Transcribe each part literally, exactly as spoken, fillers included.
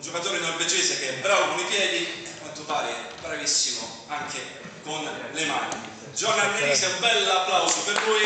giocatore norvegese che è bravo con i piedi, a quanto pare bravissimo anche con le mani. John Arnerisi, un bel applauso per lui.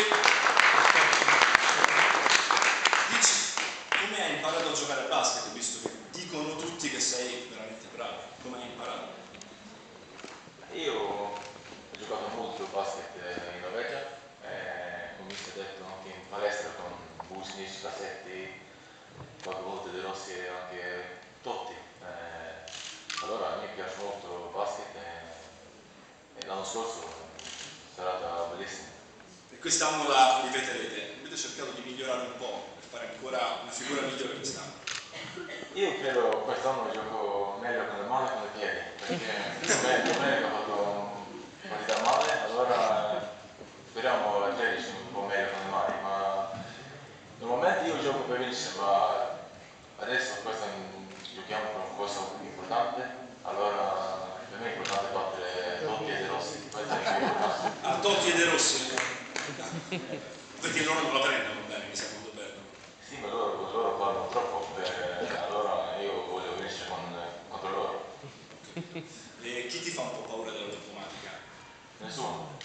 Dici, come hai imparato a giocare a basket, visto che dicono tutti che sei veramente bravo? Come hai imparato? Io ho giocato molto a basket in Norvegia, eh, come si è detto anche in palestra con Busnic, Cassetti, qualche volta De Rossi e anche Totti. Eh, allora a me piace molto il basket e, e l'anno scorso sarà stata bellissima. E quest'anno la ripeterete, avete cercato di migliorare un po' per fare ancora una figura migliore quest'anno? Io credo quest'anno gioco meglio con le mani che con i piedi, perché domenica ho fatto un po' di da male, allora speriamo a tredici un po' meglio con le mani, ma normalmente io gioco per vincere, ma adesso questo è un, giochiamo per una cosa importante, allora per me è importante battere Totti e De Rossi, questo è più importante. Ah, Totti e De Rossi? Perché loro non la prendono bene, mi sa, quando perdono. Sì, ma loro, loro parlano troppo, eh, allora io voglio vincere con, contro loro. E chi ti fa un po' paura dell'automatica? Nessuno.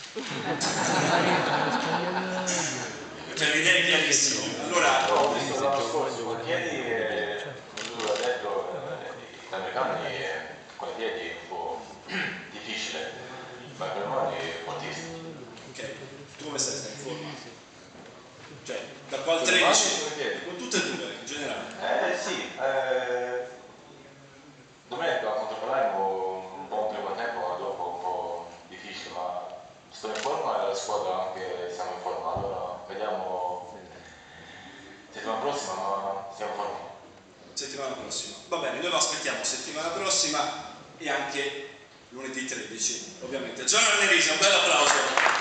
Cioè l'idea è chiarissima. Allora, ho visto l'anno scorso con i piedi, come lui ha detto, eh, gli americani eh, con i piedi è un po' difficile, ma con le mani è fortissimo. ok, tu come stai? Stai in forma? Cioè, da qua al tredici? Con tutte e due, in generale? Eh sì, eh, domenica contro Palermo un po' un primo tempo, ma dopo un po' difficile, ma sto in forma e la squadra anche siamo in forma, allora vediamo settimana prossima, ma siamo in forma. Settimana prossima. Va bene, noi lo aspettiamo settimana prossima e anche lunedì tredici, ovviamente. John Arnerisi, un bel applauso.